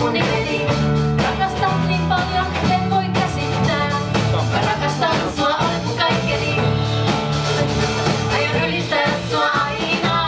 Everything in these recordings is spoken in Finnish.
uni meni. Rakastan niin paljon, en voi käsittää. Mä rakastan sua, olet mun kaikkeni. Aion ylistää sua aina.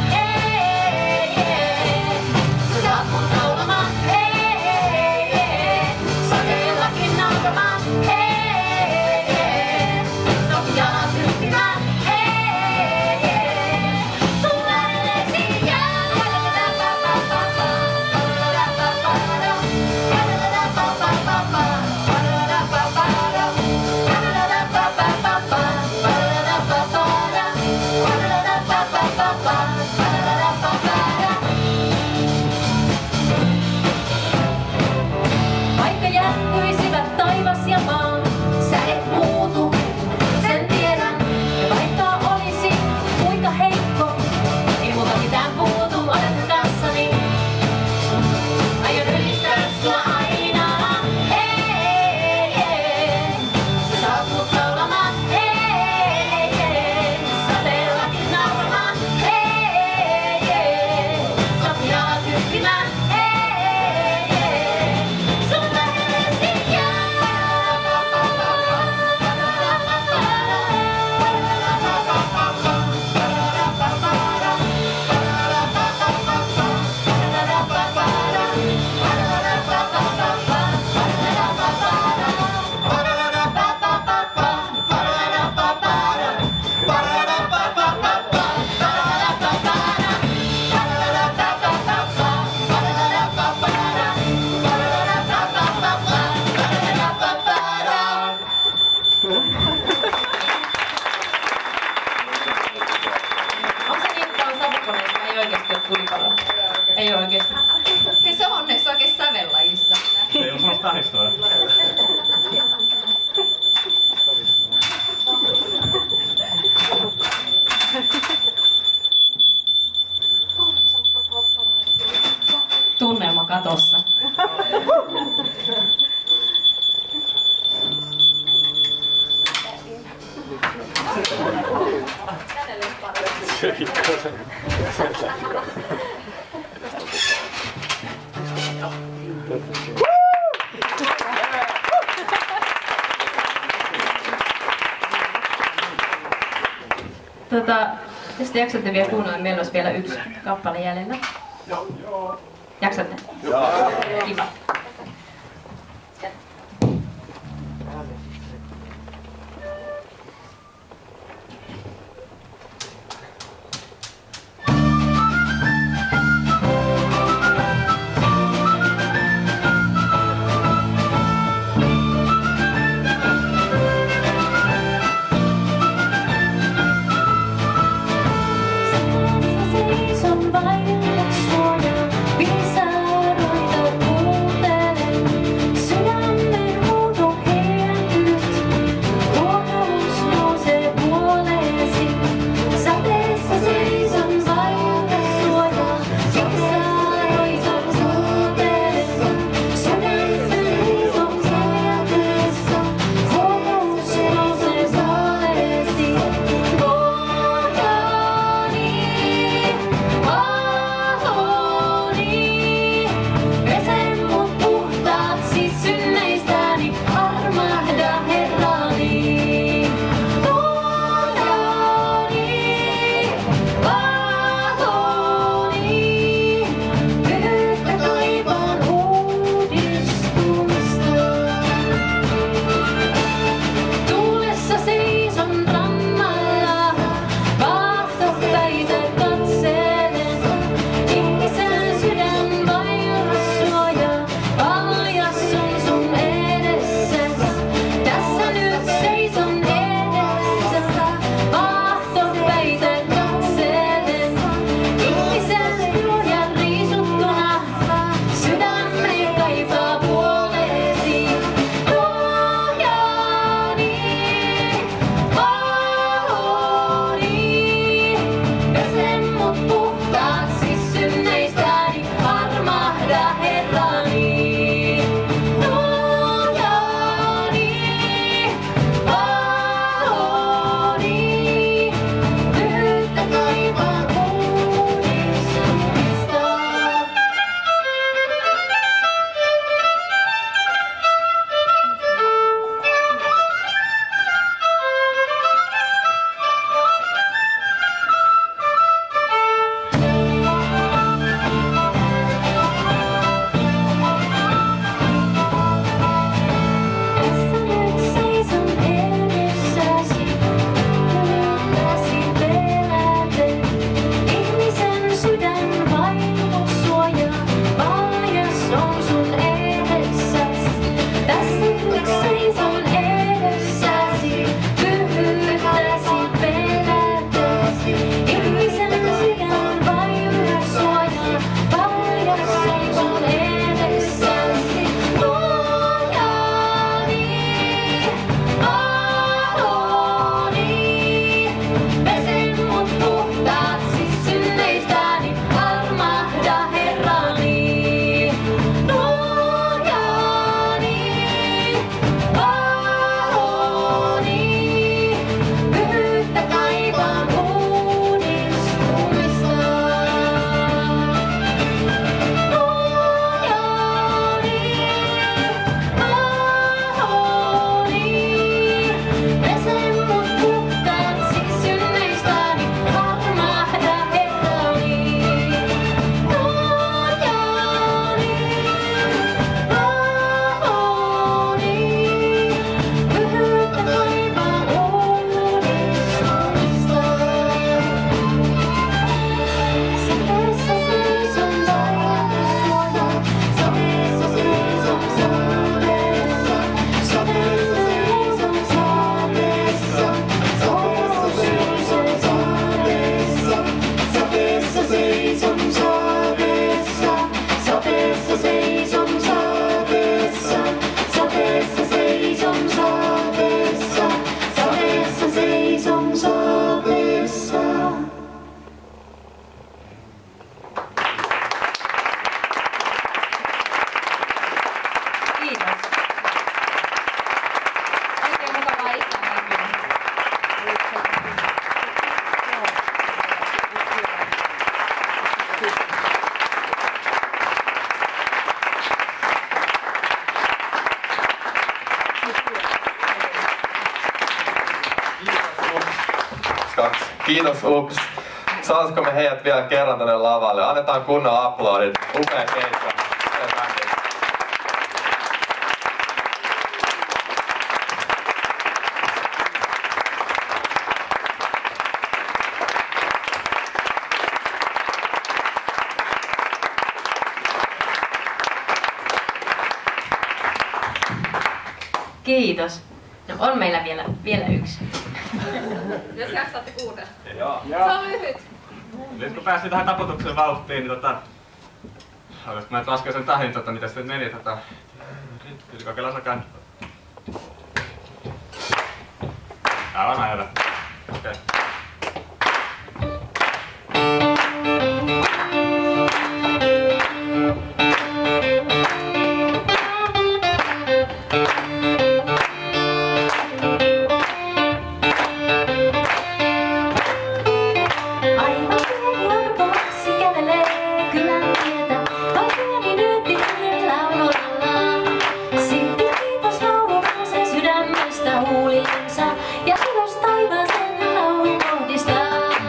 Sä saat mut laulamaan. Sateellakin nauramaan. Sun jalat hyppimään. Sun lähelleesi jää. Vaikka jäätyisivät taivas ja maa, sä et muutu, sen tiedän. Ja vaikka olisin kuinka heikko, ei multa mitään puutu, olet kanssani. Aion ylistää sua aina. Sä saat mut laulamaan. Sateellakin nauramaan. Saat jalat hyppimään. Sun lähelleesi jää. Onko se niin, että on savukoneessa, ei oikeesti ole tulipalo? Ei oo oikeesti. Hei, se on onneksi oikein sävellajissa. Se ei osannut tahdistua. Tunnelma katossa. Jos te jaksatte vielä kuunnella, meillä olisi vielä yksi kappale jäljellä. Joo. Jaksatte? Joo. Kiva. Seison vaille suojaa, viisaaroita puhutaan. Kiitos Ups. Saisiko me heidät vielä kerran tänne lavalle? Annetaan kunnon aplodit. Upea keikka. Kiitos. No on meillä vielä yksi. Jos jaksatte kuunnella. Joo. Se on lyhyt. Nyt kun päästiin tähän taputuksen vauhtiin, niin mä et laskea sen tähin, mitä sitten meni yli kokeilla sakaan. Aivan hyvä. Okei. Ja ulos taivaaseen laulun kohdistaa.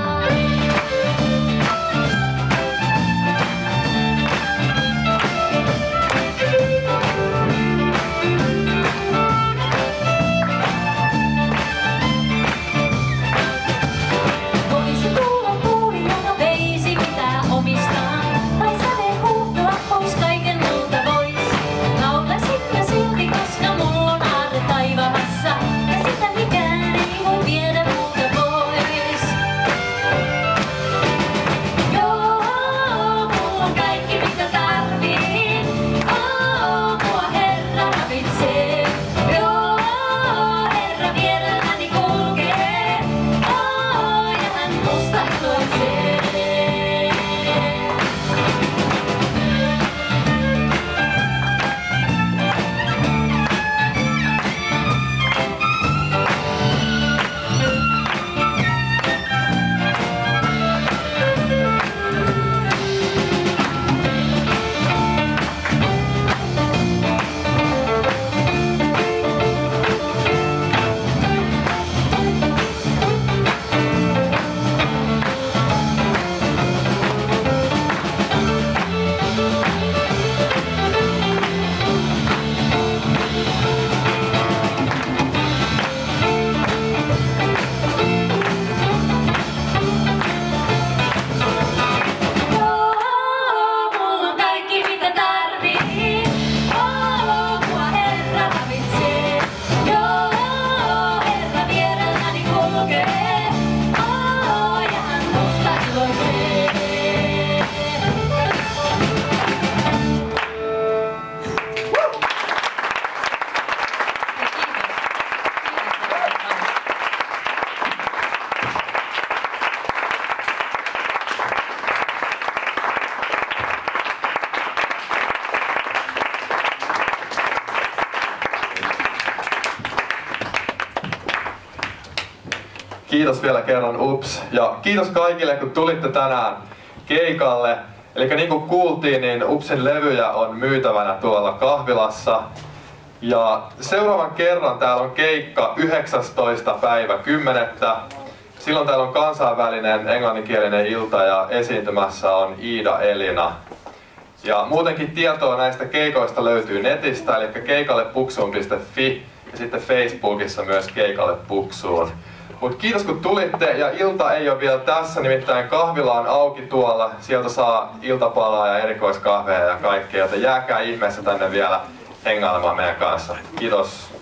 Voisi tulla tuuli, joka veisi mitä omistaan, tai säde huuhtoa pois kaiken multa pois. Laulaisin mä silti, koska mulla on aarre taivaassa, ja sitä mikään ei voi viedä multa pois. Joo, mulla on kaikki mitä tarvii. Mua Herra ravitsee. Joo, Herra vierelläni kulkee. Ja hän musta iloitsee. Mulla on kaikki mitä tarvii. Mua Herra ravitsee. Joo, Herra vierelläni kulkee. Ja hän musta iloitsee. Kiitos vielä kerran Ups. Ja kiitos kaikille kun tulitte tänään keikalle. Eli niin kuin kuultiin, niin Upsin levyjä on myytävänä tuolla kahvilassa. Ja seuraavan kerran täällä on keikka 19. päivä 10. Silloin täällä on kansainvälinen englanninkielinen ilta ja esiintymässä on Iida Elina. Ja muutenkin tietoa näistä keikoista löytyy netistä, eli keikallepuksuun.fi ja sitten Facebookissa myös Keikallepuksuun. Mut kiitos kun tulitte, ja ilta ei ole vielä tässä, nimittäin kahvila on auki tuolla. Sieltä saa iltapalaa ja erikoiskahveja ja kaikkea, joten jääkää ihmeessä tänne vielä hengailemaan meidän kanssa. Kiitos.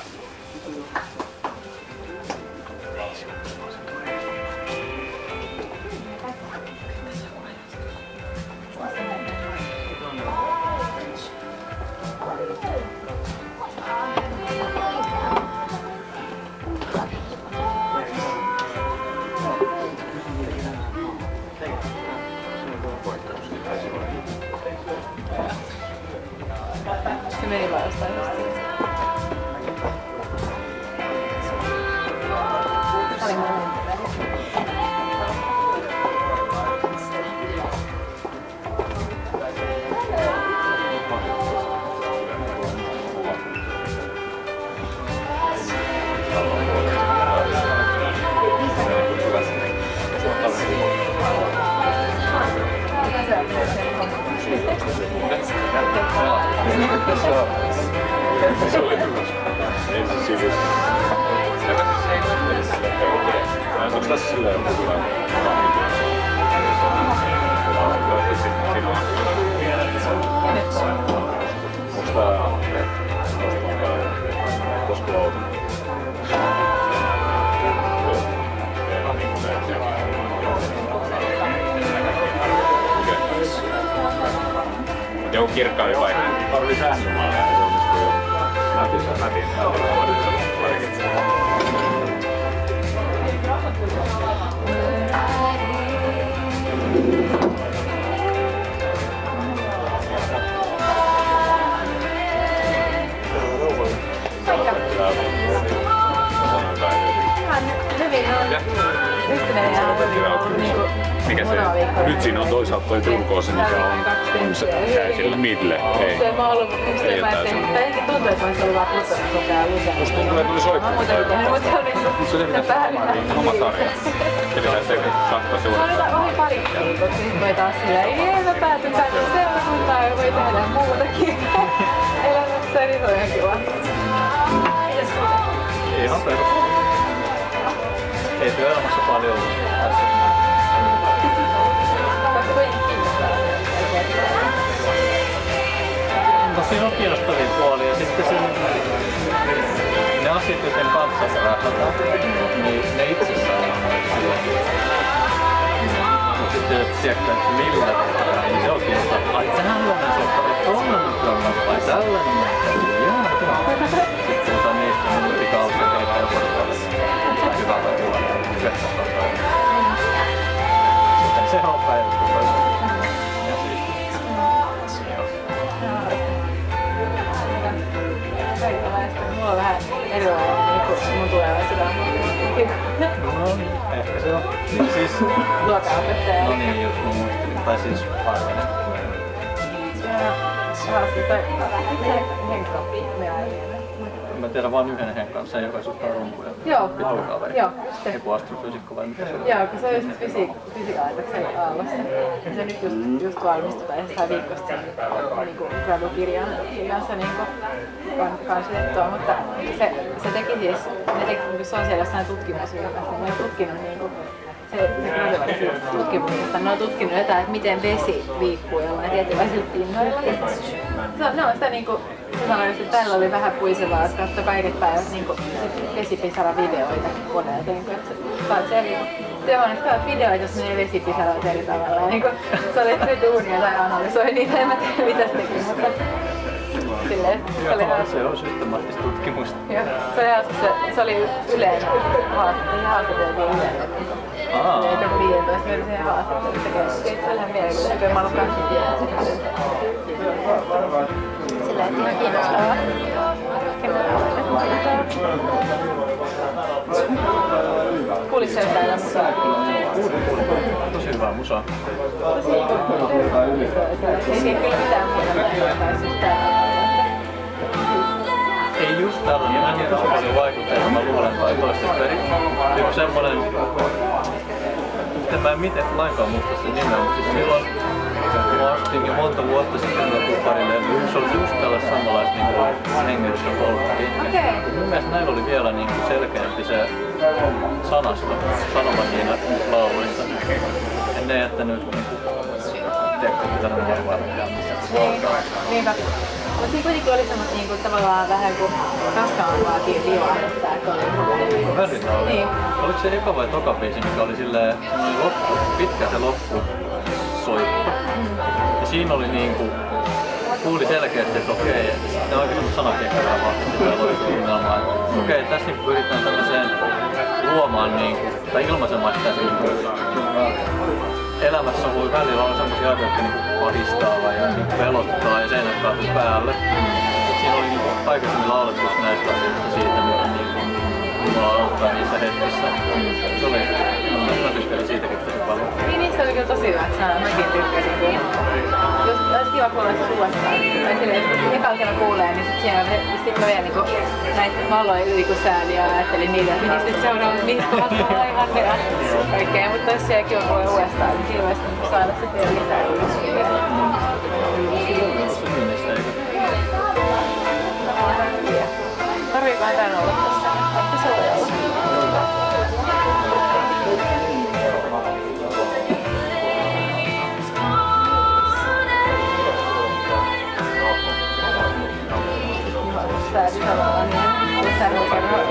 Se meni vaan jostain siitä. Se oli hyvä. Ensin sivussa. Onko tässä silleen joku hyvä onko tää koska outo? Joku kirkkaampi paikka. Tarvii säännömaalla ja se onnistuu jo läpi. Mikä se? Nyt siinä on toisaalta toi turkoosi, mikä on se täysillä midle. Ei. Se mä oon ollut, ei mä tehnyt. Tai ensin tuntuu, että mä olisin ollut vaan klussana koko ajan lukenut. Musta tuntuu, että tuli soittaa. Mutta se oli päällä. Oma tarja. Eli tässä saattaa Mä olin ohi pari viikot, sit voi taas silleen, ei mä päätin tänne seurakuntaan ja voi tehdä muutakin. Elämässä niin on ihan kiva. Ihan perus. Ei työelämässä paljon asioita. No siinä on kiinnostavia puolia ja sitten ne asiat, joiden kanssa rahataan, niin ne itsessään on silloin. Mutta sitten tiedätkö, että millä tehdään, niin se on kiinnostavaa. Ai tällainen se on, ai tällainen. Sitten puhutaan niistä multikauseita ja portaille. Hyvä kuulla. Sitten se on päivästä toisaalta. Ja siis. Mulla on vähän erilainen kuin mun tulevaisuuden No niin, ehkä se on. Niin siis. luokanopettaja. No niin, jos mä muistelin. Tai siis Arvinen. Henkka. Mä tiedän vaan yhden Henkan, se joka soittaa rumpuja. Joo. Pitkukaveri. Joo. Joku astrofysikko vai mikä se on? Joo, kun se on just fysiikka-laitoksen Aallossa. Ja se nyt just valmistui tai se sai viikosta sen niinku gradukirjan kanssa niinku kansliettua, mutta se teki siis, se on siellä jossain tutkimusryhmässä, ne on tutkinut niinku se tutkimuksesta, ne on tutkinut jotain, että miten vesi liikkuu jollain tietynlaisilla pinnoilla. Ne on sitä niinku, se sanoi, että tällä oli vähän puisevaa, että katsoi kaiket päivät niinku vesipisara-videoita koneelta, niinku, että saat siellä niinku työhuoneessa katsot videoita, jos menee vesipisaroita eri tavalla. Ja niinku, se oli duunia tai analysoi niitä, en mä tiedä mitä se teki, mutta silleen, se oli hauska. Se on systemaattista tutkimusta. Joo, se oli yleinen haastattelu, haastateltiin yleinen. Eikä 15 minuutin haastattelu, se oli ihan mielenkiintoista, kun mä ollut kanssa tiedä. Sillä ei ihan kiinnostavaa. Kuulitko sä yhtään musaa? Tosi hyvää musaa. Tosi ei tiedä kyllä mitään muuta, tai yhtään. Ei just tällainen, mä en ole tosi paljon vaikutteita, mä luulen tai toista perin. Yksi semmonen, mä en lainkaan muista sen nimeä, mutta siis silloin mä ostin jo monta vuotta sitten joku pari levyä. Se oli just tällaista samanlaista niinku hengellistä folkkia. Mun mielestä näillä oli vielä niinku selkeämpi se sanoma siinä lauluissa. En ne jättänyt niinku, tiedätkö mitä ne varmaan Niinpä. Mutta siinä kuitenkin oli semmoista niinku, tavallaan vähän kuin raskaampaakin viuahdettaa. Välillä oli. Niin. Oliko se eka vai toka biisi, mikä oli silleen pitkä se loppusoitto? Ja siinä oli niinku, kuuli selkeästi, että okei, ne on oikein sanakiekka vähän vahvistaa okei, tässä niinku pyritään tällaiseen luomaan niinku, tai ilmaisemaan sitä niinku, elämässä voi välillä olla sellaisia asioita, jotka niinku pahistaa ja niinku pelottaa ja seinät kaatuu päälle. Siinä oli niinku aikaisemmin laulettu näistä asioista siitä, mitä niinku Jumala auttaa niissä hetkissä. Se oli, mä tykkäsin siitäkin tosi paljon. Niin, niistä oli kyllä tosi hyvät sanat. Mäkin tykkäsin kyllä. Jos olisi kiva kuulla se uudestaan. Tai silleen, jos ekalla kerran kuulee, niin sit mä vielä niinku näitä valoja yli kun sääli ja ajattelin niitä, että menis nyt seuraavat 5 000 aivan ja kaikkea. Mutta olisi siellä kiva kuulla uudestaan, niin hirveästi saada sitten vielä lisää. mä käyn olla tässä. Ehkä se voi olla. Säädi tavallaan niin säädökerran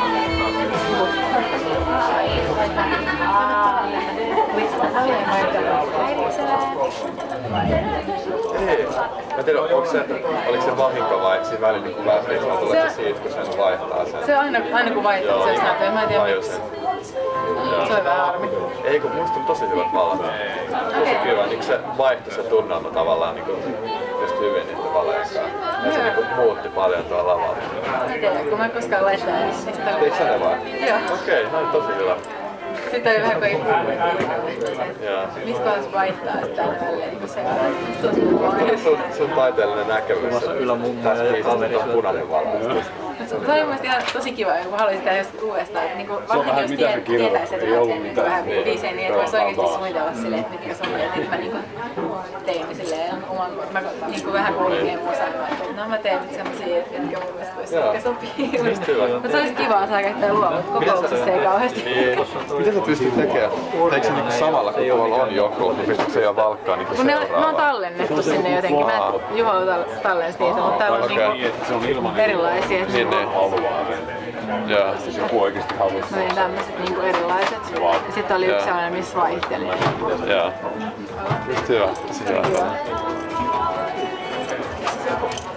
Ei. Mä en tiedä, oliko se vahinko vai siinä välillä niin lähteeksi, vai tulee se siitä, kun sen vaihtaa sen? Se aina kun vaihtaa sen näytöä, mä en tiedä miksi. Se on vähän harmi. Ei, kun musta on tosi hyvät vallat. Tosi hyvä, niin se vaihtoi se tunnelma tavallaan niin just hyvin niiden valojen kanssa. Ja se niin muutti paljon tuolla lavalla. En tiedä, kun mä en koskaan laittaa niistä. Teikö sä ne vai? Joo. Okei, no tosi hyvä. Sitten oli vähän kuin ei puhua. Mistä voisi vaihtaa sitä väliin, kun se on sun taiteellinen näkemys. Tässä biisissä on punainen valo. Se oli mun mielestä ihan tosi kiva, kun haluaisin tehdä joskus uudestaan. Varsinkin jos tietäisi, että mä teen vähän biisejä, niin että voisi oikeasti suunnitella silleen, että mitkä sun mielestä, että mä tein silleen oman, mä vähän kuulin meidän musaa, että no mä teen nyt semmosia, jotka mun mielestä voisi ehkä sopii. Mutta se olisi kivaa saa käyttää luovut kokouksessa ei kauheasti. Miten sä pystyt tekemään? Teikö se niinku samalla, kun tuolla on joku, niin pystytkö se jo valkkaan niinku seuraavaan? Mä oon tallennettu sinne jotenkin. Mä Juho tallensi niitä, mutta täällä on niinku erilaisia. Niin. Joo. Siis joku oikeesti haluaisi. Mä tein tämmöset niinku erilaiset. Ja sit oli yksi sellainen, missä vaihteli. Joo. Just hyvä. Hyvä.